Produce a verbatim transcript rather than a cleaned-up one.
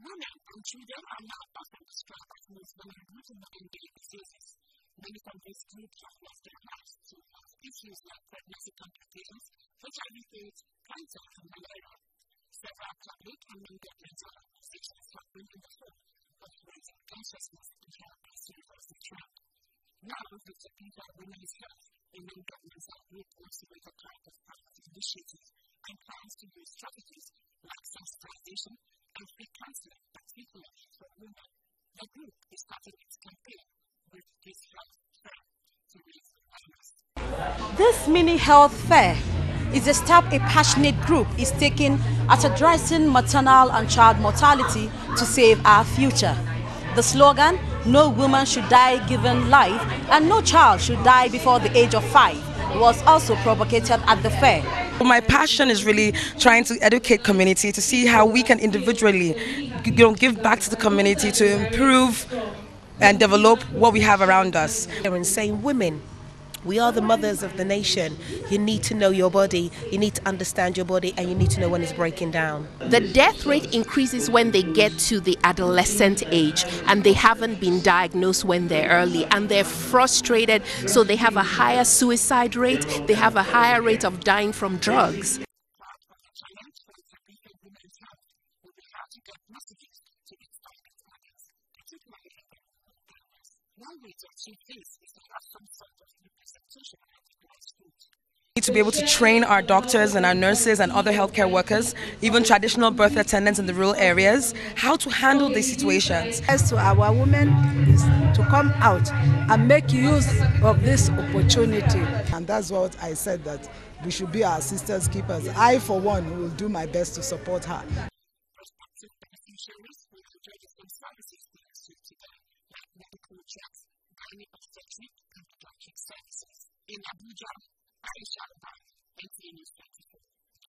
Women and children are now often described as most vulnerable to modern-day diseases. Many from these groups have lost their lives to health issues like pregnancy complications, H I V AIDS, cancer, and malaria. Several public and non-governmental organizations have been in the hope of raising consciousness and help us reverse the trend. Now, the Together Women's Health, a non-governmental group also with a part of policy initiatives and plans to use strategies like sensitization and free counseling, particularly for women. The group is starting its campaign with this health fair to raise awareness. This mini health fair is a step a passionate group is taking at addressing maternal and child mortality to save our future. The slogan, "No woman should die given life and no child should die before the age of five," was also propagated at the fair. My passion is really trying to educate community to see how we can individually, you know, give back to the community to improve and develop what we have around us. And saying, women, we are the mothers of the nation. You need to know your body, you need to understand your body, and you need to know when it's breaking down. The death rate increases when they get to the adolescent age and they haven't been diagnosed when they're early, and they're frustrated, so they have a higher suicide rate, they have a higher rate of dying from drugs. We need to be able to train our doctors and our nurses and other healthcare workers, even traditional birth attendants in the rural areas, how to handle these situations. As to our women is to come out and make use of this opportunity. And that's what I said, that we should be our sisters' keepers. I, for one, will do my best to support her. In Abuja, Aisha, N T N News twenty-four.